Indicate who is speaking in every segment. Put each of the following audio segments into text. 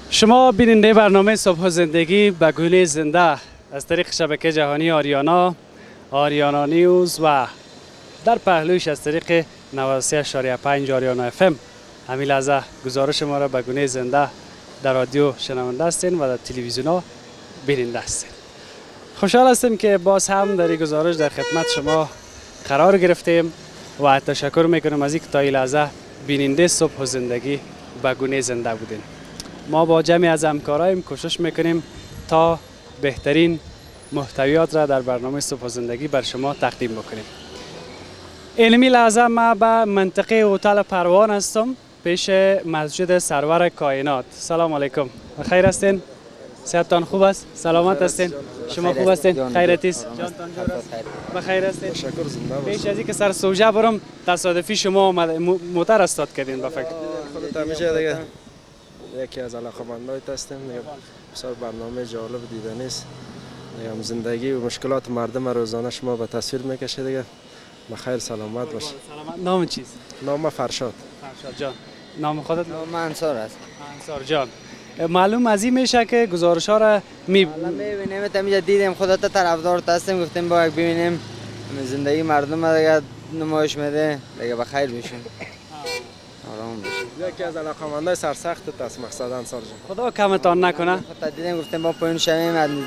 Speaker 1: شما بیننده برنامه صبح و زندگی به گونه زنده از طریق شبکه جهانی آریانا نیوز و در پهلویش از طریق 93.5 آریانا اف ام. همین لحظه گزارش ما را به گونه زنده در رادیو شنونده هستین و در تلویزیون ها بیننده هستین. خوشحال هستیم که باز هم در این گزارش در خدمت شما قرار گرفتیم و تشکر میکنم از اینکه تا این لحظه بیننده صبح و زندگی به گونه زنده بودین. ما با جمعی از همکارایم کوشش میکنیم تا بهترین محتویات را در برنامه صبح و زندگی بر شما تقدیم بکنیم. اینمی لحظه ما به منطقه هتل پروان هستم، پیش مسجد سرور کائنات. سلام علیکم، بخیر هستین؟ صحتتان خوب است؟ سلامت هستین؟ شما خوب هستین؟ خیرتی است؟ جانتان جور است؟ بخیر هستین؟
Speaker 2: تشکر، زنده باشید.
Speaker 1: پیش از اینکه سر سوژه برم تصادفی شما موتر استاد کردین به فکر.
Speaker 2: خودت همیشه دیگه یکی از علاقه‌مندایت هستیم دیگه. بسیار برنامه جالب دیدنی است. دیگه زندگی و مشکلات مردم روزانه شما به تصویر میکشه دیگه. بخیر سلامت باشید.
Speaker 1: نام چیست؟
Speaker 2: نام فرشاد.
Speaker 1: فرشاد جان. نام خودت؟
Speaker 3: نام انصار است.
Speaker 1: انصار جان. معلوم از این میشه که گزارش ها را
Speaker 3: میبینیم. تا دیدیم خودت طرفدار هستیم، گفتیم با یک ببینیم زندگی مردم دیگه نمایش میده دیگه. بخیر بشین، آرام بشین.
Speaker 2: یکی از علاقه‌مندای سرسخت است مقصد انصار جان.
Speaker 1: خدا کمتان نکنه.
Speaker 3: خودت دیدیم گفتیم با پایین شویم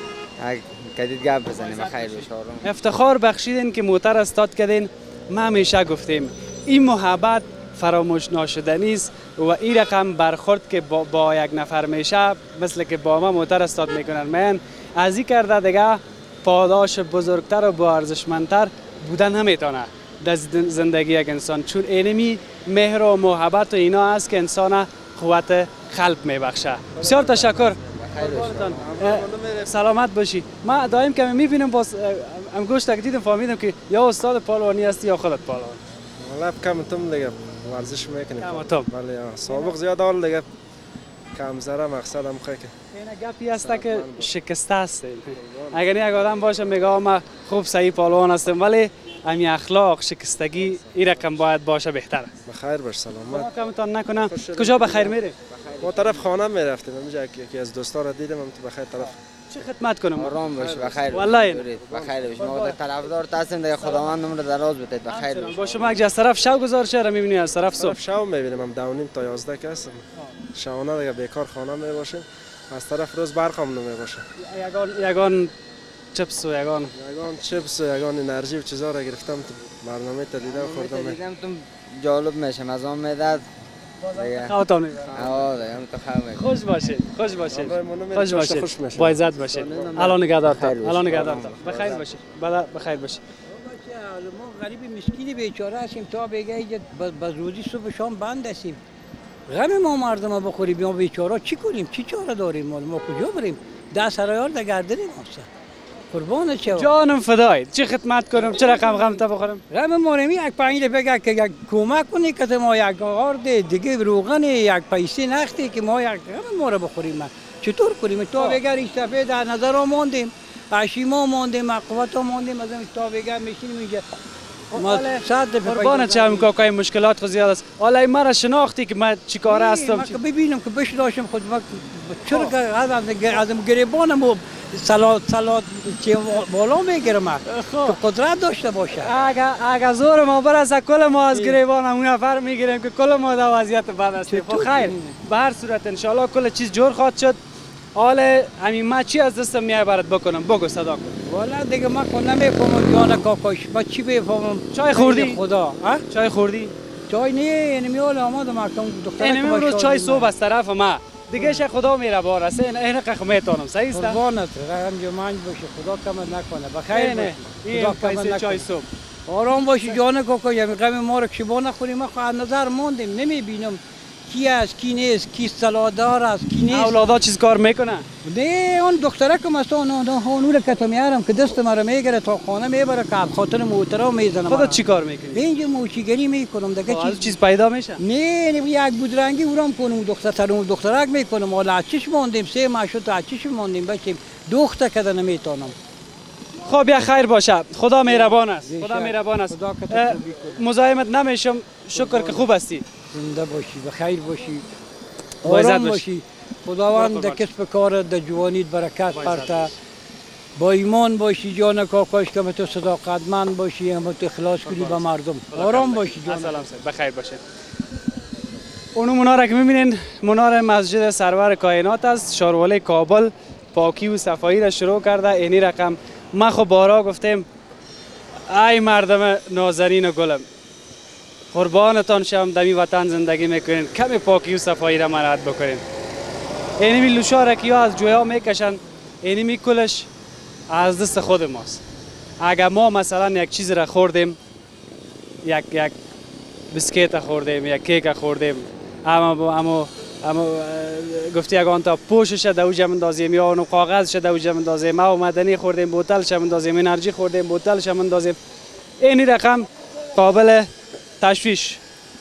Speaker 3: کدید گپ بزنیم. بخیر بشین، آرام.
Speaker 1: افتخار بخشیدین که موتر استاد کردین. ما همیشه گفتیم این محبت فراموش ناشدنی است و این رقم برخورد که با یک نفر میشه مثل که با ما موتر استاد میکنن، من از این کرده دیگه پاداش بزرگتر و با ارزشمندتر بودن نمیتونه در زندگی یک انسان، چون اینمی مهر و محبت و اینا است که انسان قوت قلب میبخشه. بسیار تشکر. سلامت باشی. ما دائم که میبینم باز انگشت دیدم فهمیدم که یا استاد پالوانی هستی یا خودت پالوان.
Speaker 2: والله کم دیگه ورزش میکنیم.
Speaker 1: کم
Speaker 2: بله سابق زیاد حال دیگه کم زره مقصد هم خیلی.
Speaker 1: این گپی است که شکسته است. اگر یک آدم باشه میگه ما خوب صحیح پالوان هستم، ولی امی اخلاق شکستگی این رقم باید باشه بهتره.
Speaker 2: بخیر باش، سلامت.
Speaker 1: کمتان نکنه. کجا بخیر میره؟
Speaker 2: ما طرف خانه میرفتیم. اینجا یکی از دوستا را دیدم تو بخیر طرف.
Speaker 1: چه خدمت کنم؟
Speaker 3: آرام باش، بخیر.
Speaker 1: والله
Speaker 3: بخیر باش. ما طرفدار هستیم دیگه. خداوند عمر دراز بده. بخیر باش.
Speaker 1: با شما یک از طرف شو گزارش را میبینی، از طرف صبح
Speaker 2: شو میبینیم. هم 2:30 تا 11 که هستم. شونه دیگه بیکار خانه میباشیم. از طرف روز برق هم نمیباشه.
Speaker 1: یگان چپس و یگان
Speaker 2: چپس و یگان انرژی و چیزا را گرفتم تو برنامه تا دیدم خوردم.
Speaker 3: دیدم تو جالب میشه، مزام میداد.
Speaker 1: خواهتان خوش باشید. خوش باشید. خوش باشید. با عزت باشید. الان نگهدار. بخیر باشید. بخیر باشید.
Speaker 4: ما غریب مسکین بیچاره هستیم تا بگه اینجا باز روزی صبح شام بند هستیم. غم ما مردم بخوریم، ما بیچاره چی کنیم؟ چی چاره داریم؟ ما کجا بریم؟ 10 سرایار در گردنیم هستن. قربان چه
Speaker 1: جانم فدایت. چی خدمت کنم؟ چه رقم غم تا بخورم؟
Speaker 4: غم ما نمی یک 5 بگه که یک کمک کنی که ما یک آرد دیگه روغن یک پیسه نختی که ما یک غم ما رو بخوریم. چطور کنیم؟ تا بگه ریشتفه در نظر ها ماندیم، عشیما ماندیم، قوت ها ماندیم، از این تا بگه میشینیم اینجا. ما
Speaker 1: قربان چه هم کاکای مشکلات خود زیاد است. حالا مرا شناختی که من چیکاره هستم؟
Speaker 4: من ببینم که بشناسم خود ما چرا از گریبانم سلات چه بالا میگیرم که قدرت داشته باشه.
Speaker 1: اگه زور ما برسه کل ما از گریبان همون نفر میگیریم که کل ما در وضعیت بد هستیم. خیر به هر صورت ان شاء الله کل چیز جور خواهد شد. حالا همین ما چی از دستم میای برات بکنم؟ بگو صدا کن.
Speaker 4: والا دیگه من نمیفهمم جان کاکاش. با چی بفهمم؟
Speaker 1: چای خوردی؟
Speaker 4: خدا
Speaker 1: چای خوردی؟
Speaker 4: چای نه نمیول آماده مردم دختر.
Speaker 1: امروز چای صبح از طرف ما دیگه شه خدا میره بار است. این قخ میتونم. صحیح است؟
Speaker 4: قربانت رحم جمعن باشه. خدا کم نکنه. بخیر باشه.
Speaker 1: خدا کم چای صبح.
Speaker 4: آرام باشی جان کاکا. یعنی غم ما رو شبا نخوریم. ما خود نظر موندیم نمیبینم کی است کی نیست، کی سلادار است کی نیست.
Speaker 1: اولادا چیز کار میکنه؟
Speaker 4: نه اون دخترکم است اون هانول که میارم که دست مرا میگیره تا خانه میبره که خاطر موترا میزنه.
Speaker 1: خودت چی کار میکنی؟
Speaker 4: اینجا موچیگری میکنم دیگه.
Speaker 1: چیز پیدا میشه؟
Speaker 4: نه یک بودرنگی ورم کنم دخترک میکنم. حالا چیش موندیم 3 ماه شد تا چیش موندیم بچیم دختر کده نمیتونم.
Speaker 1: خب یا خیر باشه. خدا مهربان است. خدا مهربان است. مزاحمت نمیشم. شکر که خوب هستی.
Speaker 4: زنده باشی، بخیر باشی،
Speaker 1: آرام
Speaker 4: باشی. خداوند در کسب کار در جوانیت برکت پرته. با ایمان باشی جان کاکاش که تو صداقتمند باشی، هم تو اخلاص کنی به مردم. آرام باشی جان.
Speaker 1: سلام سر بخیر باشید. اونو مناره که میبینین مناره مسجد سرور کائنات است. شارواله کابل پاکی و صفایی را شروع کرده. اینی رقم ما خو بارا گفتیم ای مردم نازنین و گلم، قربانتان شم دمی وطن زندگی میکنین، کمی پاکی و صفایی را مراعات بکنین. اینی لوشا که از جویا میکشن، اینی کلش از دست خود ماست. اگر ما مثلا یک چیز را خوردیم، یک بسکیت خوردیم، یک کیک خوردیم، اما گفتی اگه آن تا پوشش در اوجه مندازیم یا اونو کاغذش در اوجه مندازیم، ما مدنی خوردیم بوتلش مندازیم، انرژی خوردیم بوتلش مندازیم، اینی رقم قابل تشویش.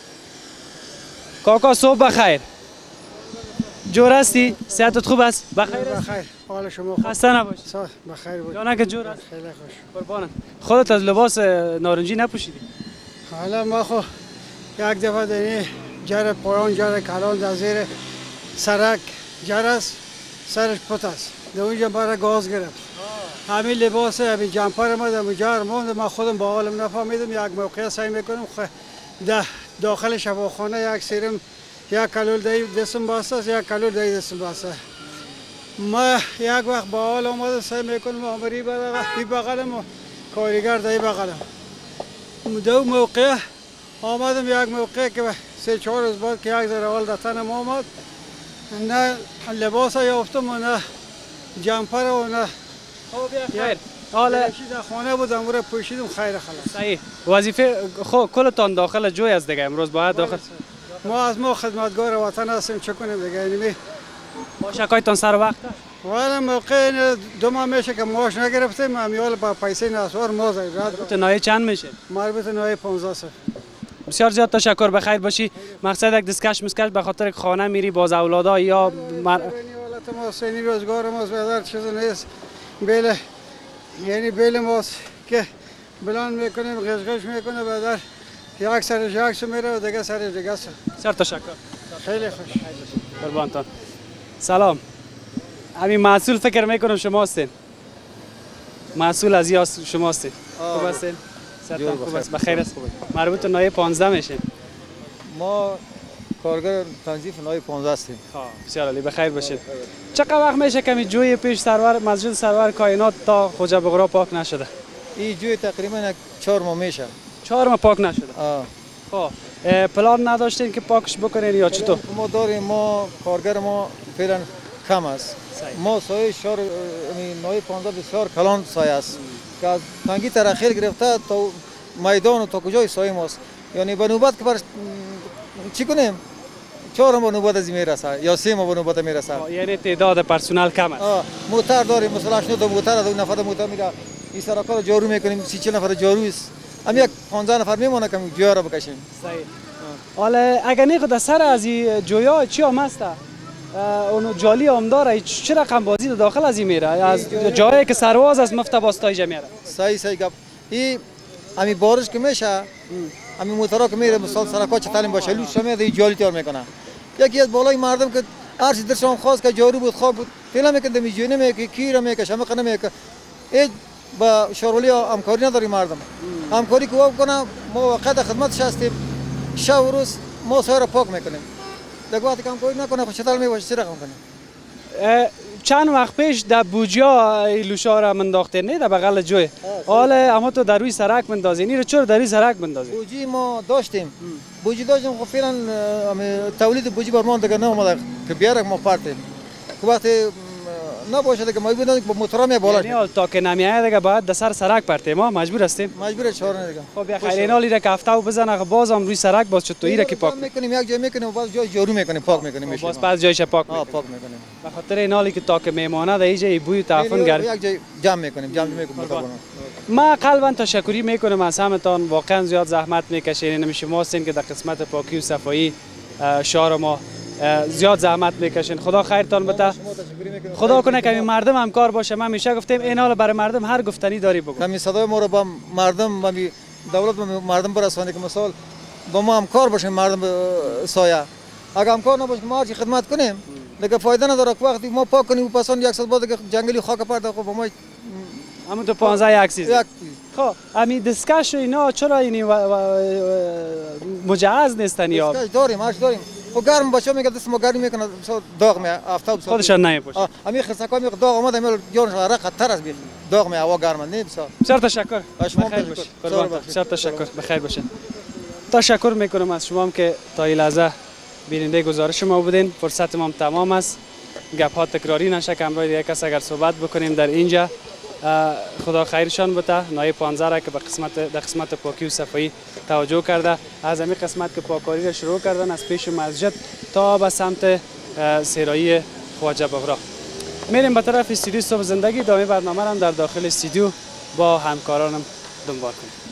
Speaker 1: کاکا صبح بخیر. جور هستی؟ صحتت خوب است؟ بخیر است؟
Speaker 5: بخیر. حال شما خوب؟
Speaker 1: خسته نباشی.
Speaker 5: بخیر بود.
Speaker 1: جانه که جور است؟
Speaker 5: خیلی خوش.
Speaker 1: قربانت. خودت از لباس نارنجی نپوشیدی؟
Speaker 5: حالا ما خو یک دفعه دنی جر پایان جر کلان در زیر سرک جر است، سرش پت است. در اونجا برای گاز گرفت. همین لباس همین جمپر ما در اونجا موند. ما خودم با حالم نفهمیدم. یک موقع سعی میکنم داخل شفاخانه یک سرم یک کلول دستم بسته است، یک کلول دستم بسته. ما یک وقت با حال آمده سعی میکنم آمری بغلم و کارگر در بغلم. دو موقع آمدم، یک موقع که 3-4 روز بعد که یک ذره حال در تنم آمد، نه لباس یافتم و نه جمپر و نه
Speaker 1: خیر. حالا
Speaker 5: در خانه بودم و پوشیدم. خیر خلاص.
Speaker 1: صحیح. وظیفه کلتان داخل جوی است دیگه. امروز باید داخل
Speaker 5: ما خدمتگار وطن هستیم، چه کنیم دیگه. یعنی
Speaker 1: با شکایتان سر وقت است؟
Speaker 5: والا موقع 2 ماه میشه که معاش نگرفتیم، امیال با پیسه نسوار ما
Speaker 1: تو نایه چند میشه؟
Speaker 5: مربوط نایه 15 سال.
Speaker 1: بسیار زیاد تشکر. بخیر باشی. مقصد یک دستکش مسکش به خاطر خانه میری باز اولادا یا
Speaker 5: این حالت ما سنی روزگار ما زیاد چیز نیست. بیل ماست که بلند میکنیم، غشغش میکنه، بعد یک سرش یک سو میره و دیگه سرش دیگه سو.
Speaker 1: بسیار تشکر.
Speaker 5: خیلی خوش.
Speaker 1: قربانتان. سلام. همین مسئول فکر میکنم شما هستین. مسئول از یا شما هستین. خوب هستین؟ سرتان خوب است؟ بخیر است؟ مربوط نایه 15 میشه.
Speaker 6: ما کارگر تنظیف نایه 15 هستیم.
Speaker 1: بسیار عالی. بخیر باشید. چقدر وقت میشه که جوی پیش مسجد سرور کائنات تا خوجه بغرا پاک نشده؟
Speaker 6: این جوی تقریبا 4 ماه میشه.
Speaker 1: 4 ماه پاک نشده.
Speaker 6: خب
Speaker 1: پلان نداشتین که پاکش بکنین یا چطور؟
Speaker 6: ما داریم، ما کارگر ما فعلا کم است. ما سایه شهر نایه 15 بسیار کلان سایه است که از تنگی ترخیل گرفته تا میدان و تا کجای سایه ماست. یعنی به نوبت که چی کنیم؟ 4 ماه نوبت از میرسه یا 3 ماه نوبت میرسه.
Speaker 1: یعنی تعداد پرسنل کم است.
Speaker 6: موتر داریم، مثلا 8 موتر، 2 نفر موتر میره این سرکار جارو میکنیم، 30-40 نفر جارو است. هم یک 15 نفر میمونه که جویا را بکشیم.
Speaker 1: صحیح. حالا اگر نه خود سر از این جویا چی آمسته؟ اونو جالی آمداره چه رقم بازی داخل از این میره؟ از جایی که سرواز از مفت باستای میره.
Speaker 6: صحیح گپ. این همین بارش که میشه، همین موترها که میره مثلا سرکا چه تعلیم باشه لوش میاد این جالی تیار میکنه. یکی از بالای مردم که هر چیز درشون خواست که جارو بود خواب بود فعلا میکنه میجونه میگه کیرا میکشه همه میگه ای با شورولی همکاری نداری مردم. همکاری که کنه ما وقت خدمتش هستیم، شب و روز ما سایه را پاک میکنیم. دیگه وقتی که همکاری نکنه خود چطور میباشه چی رقم کنه.
Speaker 1: چند وقت پیش در بوجیا لوشا را منداخته نه در بغل جوی. حالا اما تو در روی سرک مندازی. این رو چرا در روی سرک مندازی؟
Speaker 6: بوجی ما داشتیم. بوجی داشتیم خب فعلا تولید بوجی بر ما دیگه نمیاد که بیارک ما پارتیم. که وقتی نباشه دیگه ما بدونیم با موتورا می بالا.
Speaker 1: یعنی تا که نمیاد دیگه باید در سر سرک پرتیم ما مجبور هستیم.
Speaker 6: مجبور چهار دیگه.
Speaker 1: خب یا خیر اینا لیره که هفته بزنه بازم روی سرک باز چطور ایره که پاک
Speaker 6: میکنیم یک جای میکنیم باز جای جارو میکنیم پاک میکنیم
Speaker 1: باز بعد جایش پاک
Speaker 6: میکنیم. پاک میکنیم.
Speaker 1: به خاطر اینا که تا که میمانه در اینجا بوی تعفن گرد.
Speaker 6: یک جای جمع میکنیم
Speaker 1: ما قلبا تشکری میکنم از همتان. واقعا زیاد زحمت میکشین. نمیشه ما هستین که در قسمت پاکی و صفایی شهر ما زیاد زحمت میکشین. خدا خیرتان بده. خدا کنه که مردم همکار باشه. من همیشه گفتم این حال برای مردم هر گفتنی داری بگو.
Speaker 6: همین صدای ما رو با مردم با دولت با مردم برسونید که مثلا با ما همکار باشیم مردم سایه. اگه همکار نباشه ما هر چی خدمت کنیم دیگه فایده نداره که وقتی ما پاک کنیم و پسان یک سال بعد دیگه جنگلی خاک پرد خب ما
Speaker 1: همون تو 15 یک سیزن
Speaker 6: یک
Speaker 1: خب همین دستکش و اینا چرا اینی مجهز نیستن یا
Speaker 6: داریم هاش داریم خب گرم باشه میگه دست ما گرم میکنه داغ می افتاب
Speaker 1: خودشان نمیپوشن
Speaker 6: همین خسکا میگه داغ اومده میل جونش را خطر است داغ می هوا گرم نه
Speaker 1: بسیار تشکر
Speaker 6: شما
Speaker 1: بخیر باش قربان بسیار تشکر بخیر باشین تشکر میکنم از شما که تا این لحظه بیننده گزارش ما بودین فرصت ما تمام است گپ ها تکراری نشه که امروز یک کس اگر صحبت بکنیم در اینجا خدا خیرشان بده نایب 15 را که به قسمت پاکی و صفایی توجه کرده از همین قسمت که پاکاری را شروع کردن از پیش مسجد تا به سمت سرایی خواجه بغرا میریم به طرف استودیو صبح زندگی ادامه برنامه را در داخل استودیو با همکارانم دنبال کنیم.